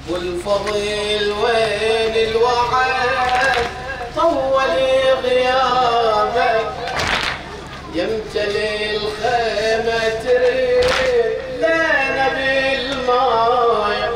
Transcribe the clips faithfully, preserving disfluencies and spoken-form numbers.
والفضيل وين الوعد طول غيابك يمتلي الخيمة تريد لنا بالماي.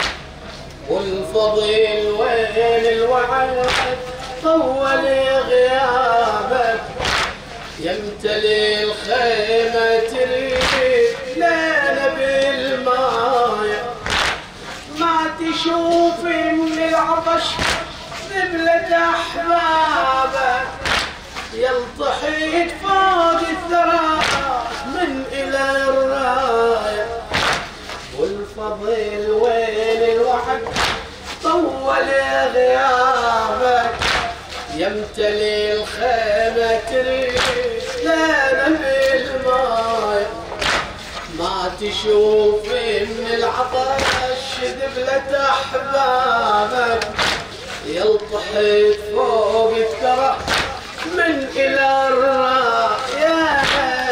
والفضيل وين الوعد طول غيابك يمتلي الخيمة تريد لنا بالماي. ما تشوف من العطش ذبلة أحبابك يلطحيت فوق الثرى من إلى الراية. والفضيل وين الوعد طول غيابك يمتلي الخيمة تريد لنا بالماي. ما تشوف من العطش ذبلة أحبابك يلطحت فوق الثرى من إلى الراية.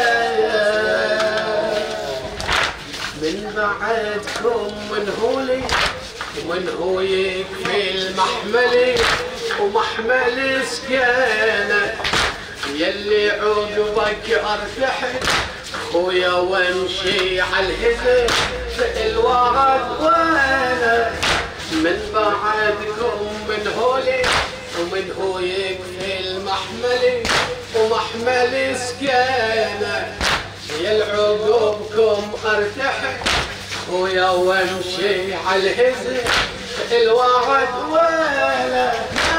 من بعدكم من هو لي ومن هو يكفي المحملي ومحمل سكينة يلي عقبك ارتحت خويا وامشي عالهزم في الوعد وانا. من بعدكم من هولي ومن هو يكفي المحملي ومحمل سكينة يل عقبكم ارتحت خويا وامشي عالهزم في الوعد وانا.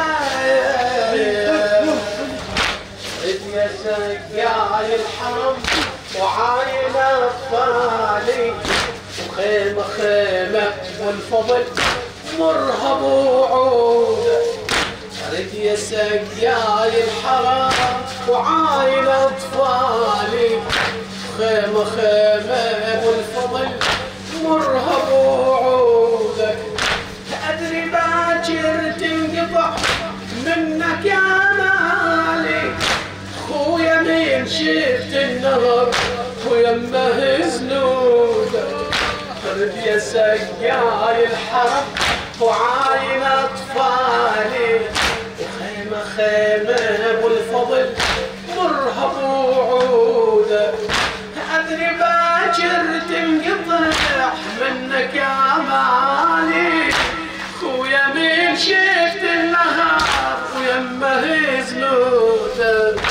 يا سقاي الحرم وعاين اطفالي وخيمه خيمه والفضل مرهب وعوده. ارد يا سقاي الحرم وعاين اطفالي خيمه خيمه والفضل مرهب وعوده. ادري باكر تنقطع منك يا مالي خويا من شفت النهر ويمه زنودك. خرب يا سقاي الحرم وعاين اطفالي وخيمه خيمه والفضل مرهب وعوده. ادري باكر تنقطع منك يا مالي خويا من شفت النهار ويمه زنودك.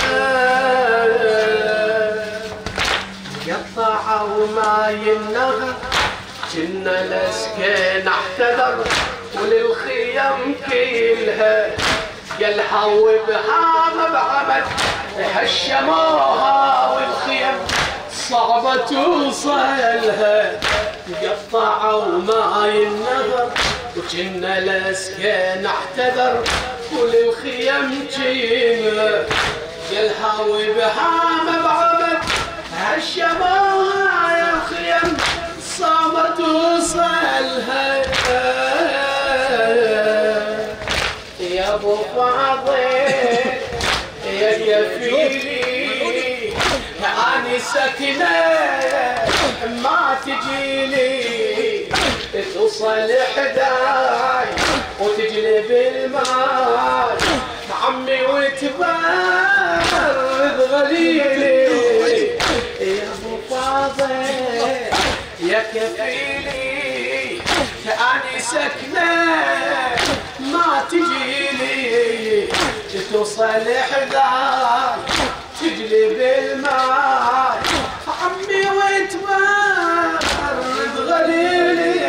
قطعوا ماي النهر جنا الاسكين احتذر وللخيم كلها قالها وبهام بعمد هشموها والخيم صعبة توصلها. قطعوا ماي النهر وجنا الاسكين احتذر وللخيم جينا قالها وبهام بعمد هشموها يا الخيم صعبة توصلها. يا ابو فاضل يا كفيلي اني سكنه ما تجيلي توصل حداي وتجلب المال عمي وتبرد غليلي. يا ابو فاضل يا كفيلي اني سكنه ما تجيلي توصل حداي تجلب المال عمي وتبرد غليلي.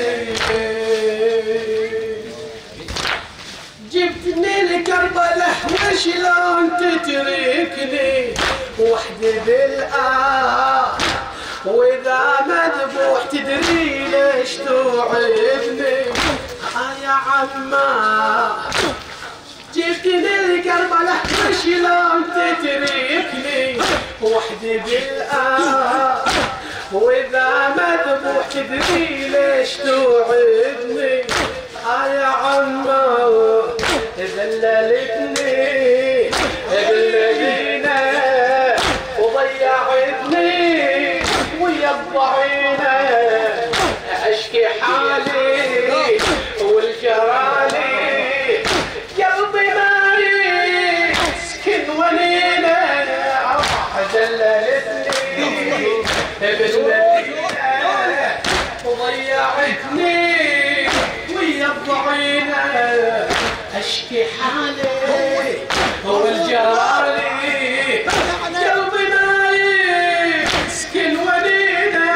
جبتني لكربله وشلون تتركني وحدي بالآن واذا مذبوح تدري ليش توعدني. يا عما جبتني لكربله وشلون تتركني وحدي بالآن واذا مذبوح تدري ليش توعدني. يا عما ذللتني بالمدينة وضيعتني ويا الضعينة اشكي حالي ضيعتني ويا الضعينة اشكي حالي هو الجرالي قلبي نايم مسكين ونينة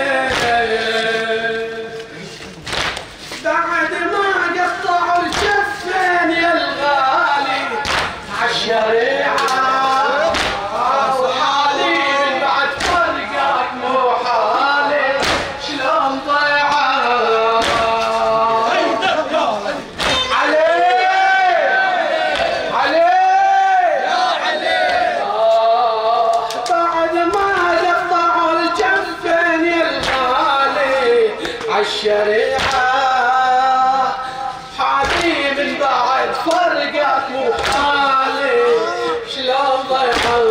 بعد ما قطعوا الجفين يا الغالي عالشريعة وحالي من بعد فرقك مو حالي شلون ضيعة الشريعة حالي من بعد فرقك مو حالي شلون ضيعة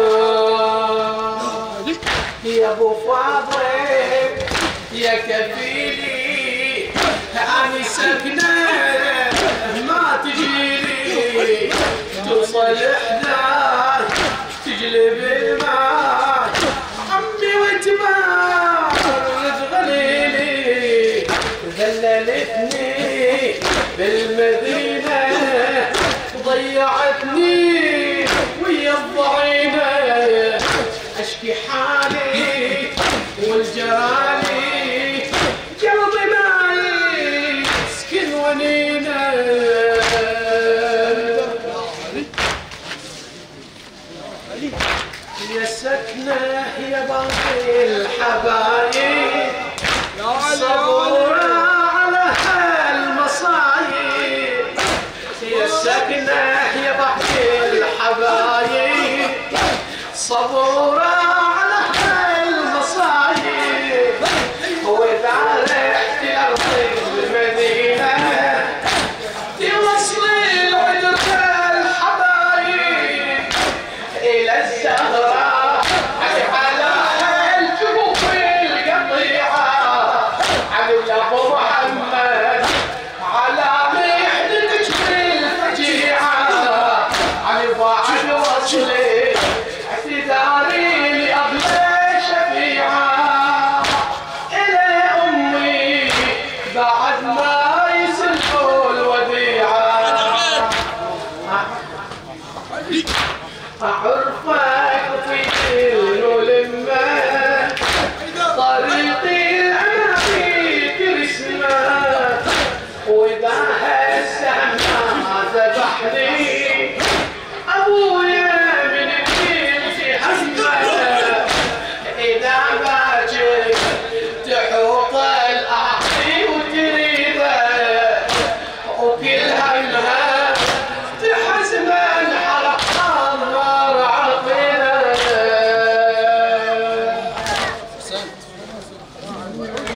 يا ابو فاضل يا كفيلي اني سكنة ما تجيلي توصل احداث تجلب الماء عمي وتبارد غليلي ذللتني بالمدينة وضيعتني ويا الضعينة اشكي حالي والجرالي قلبي ماي مسكين ونينة يا سكنة يا باقي الحبايب صبورة على هالمصايب يا سكنة يا باقي الحبايب صبورة على هالمصايب وإذا رحت لأرض المدينة توصلي العذر الحبايب إلى الزهراء على هالجفوف القطيعة على أبو محمد على محنتك بالفجيعة على بعد وصلي اعتذاري لأبلة شفيعة إلى أمي بعد ما يسلكوا الوديعة أعرفك في كل ولمة طريقي أنا فيك رسمة وإذا